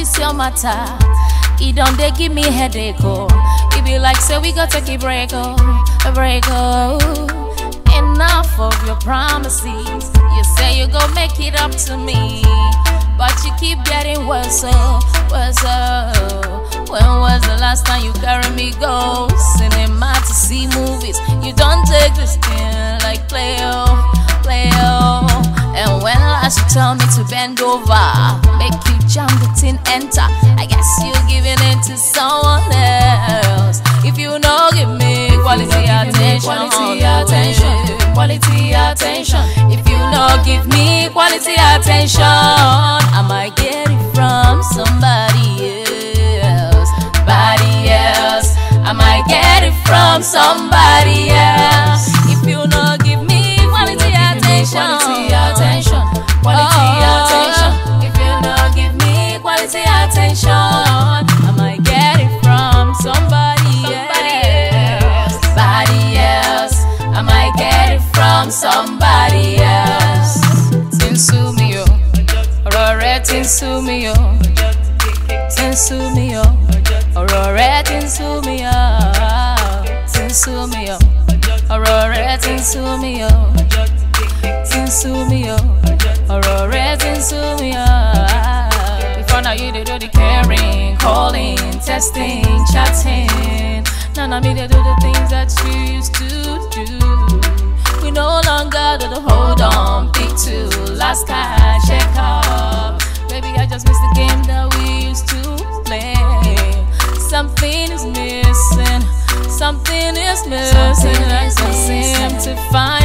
this your matter. It don't they give me headache, oh. It be like, say we go take a break, oh. A break, oh. Enough of your promises. You say you go make it up to me, but you keep getting worse, oh, worse, oh. When was the last time you carried me go cinema to see movies? You don't take this thing like play, oh, play, oh. And when last you tell me to bend over, make you jump the tin, enter. I guess you're giving it to someone else. If you know, give me quality attention, quality attention. If you know, give me quality attention. I might get it from somebody else, body else. I might get it from somebody else. If you know, give me quality attention, quality attention. If you know, give me quality attention, I might get it from somebody else, body else. I might get it from somebody else. Tinsu me yo, Aurora tinsu me yo, tinsu me yo, Aurora tinsu me yo, tinsu me yo, Aurora tinsu me yo, tinsu me yo, Aurora tinsu me yo. Before now you do the caring, calling, testing, chatting. Now me they do the things that you used to do. We no longer do the hold on, pick two, last card, check up. Baby, I just miss the game that we used to play. Something is missing, something is missing. I can't seem to find